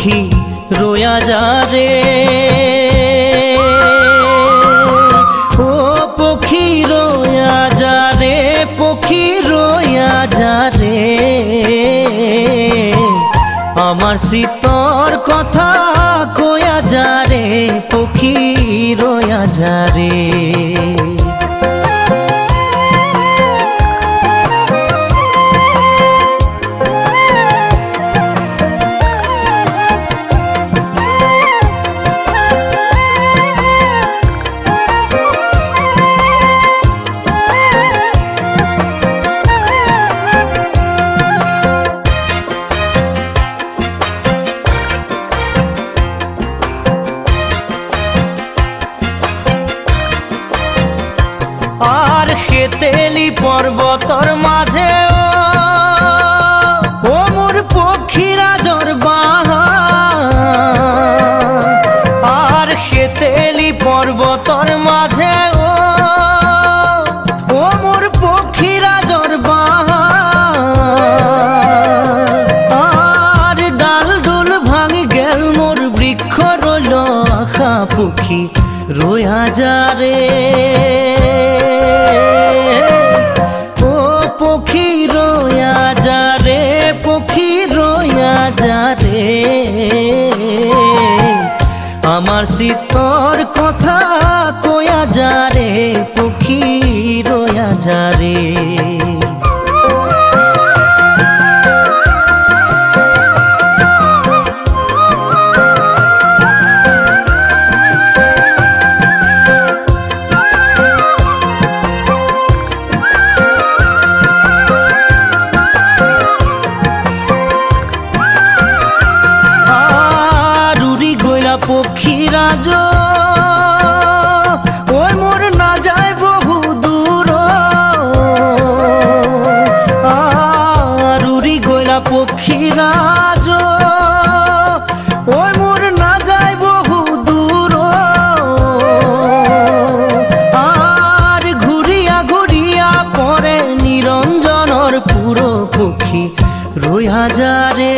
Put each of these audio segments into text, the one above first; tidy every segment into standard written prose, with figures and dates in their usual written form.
পক্ষী রোয়া যা রে, ও পক্ষী রোয়া যা রে, পক্ষী রোয়া যা রে। আমার শীতর কথা কয়া যা রে, পক্ষী রোয়া যা রে। আর খেতেলি পর্বতর মাঝে ও মোর পক্ষীরা জোর বাহা, আর খেতেলি পর্বতর মাঝে ও মোর পক্ষীরা জোর বাহা। আর ডাল ডুল ভাঙি গেল মোর বৃক্ষ রইল আখা, পক্ষী রোয়া যা রে, ও পক্ষী রোয়া যা রে, পক্ষী রোয়া যা রে। আমার শীতর কথা কয়া যা রে, পক্ষী রোয়া যা রে। পক্ষীরাজ ওই মোর না যায় বহু দূর, আর উড়ি গইলা পক্ষীরাজ ওই মোর না যায় বহু দূর। আর ঘুরিয়া ঘুরিয়া পরে নিরঞ্জনর পুরো, পক্ষী রোয়া যা রে,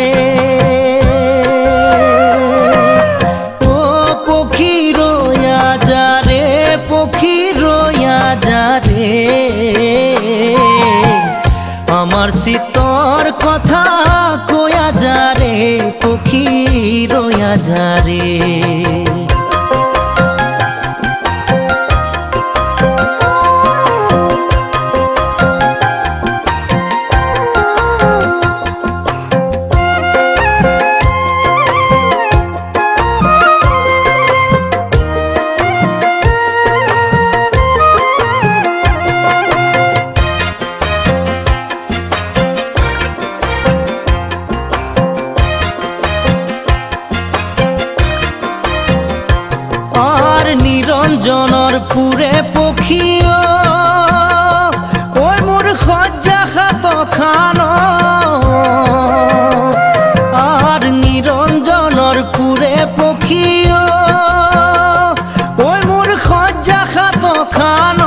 আমার শীতর কথা কয়া যা রে, পক্ষী রোয়া যা রে। আর নিরঞ্জনর পুরে পক্ষী ওই মোর খজ্জা খাত খান, আর নিরঞ্জনর পুরে পক্ষী ওই মোর খজ্জা খাত খান।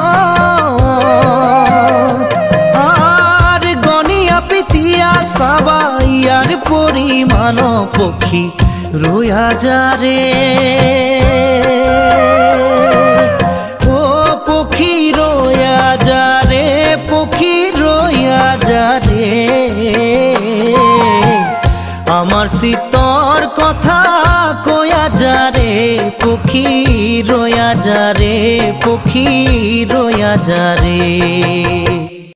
আর গনিয়া পিতিয়া সাবাইয়ার পরিমাণ, পক্ষী রোয়া যা রে, ও পক্ষী রোয়া যা রে, পক্ষী রোয়া যা রে। আমার শীতর কথা কয়া যা রে, পক্ষী রোয়া যা রে, পক্ষী রোয়া যা রে।